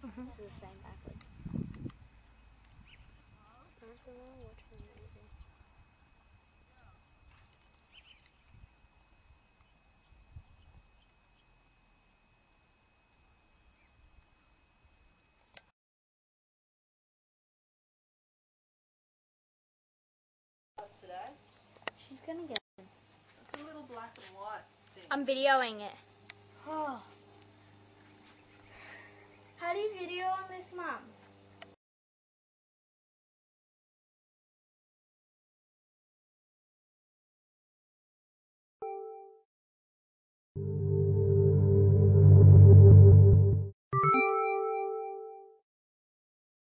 This is the same backwards. I don't know which one it is. Today? She's gonna get it. It's a little black and white thing. I'm videoing it. Oh. How do you video on this, Mum?